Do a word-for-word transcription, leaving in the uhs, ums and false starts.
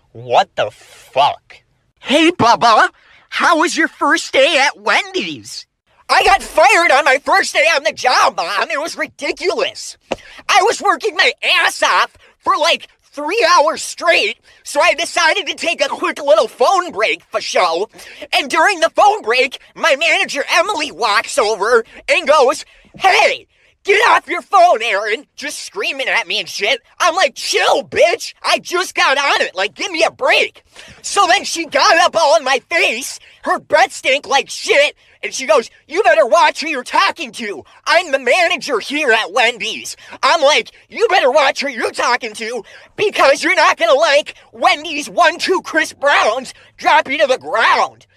What the fuck? Hey, Bubba, how was your first day at Wendy's? I got fired on my first day on the job, Mom. It was ridiculous. I was working my ass off for like three hours straight, so I decided to take a quick little phone break for show. And during the phone break, my manager Emily walks over and goes, "Hey, get off your phone, Aaron," just screaming at me and shit. I'm like, chill, bitch. I just got on it. Like, give me a break. So then she got up all in my face. Her breath stank like shit. And she goes, "You better watch who you're talking to. I'm the manager here at Wendy's." I'm like, "You better watch who you're talking to because you're not going to like Wendy's one two Chris Browns drop you to the ground."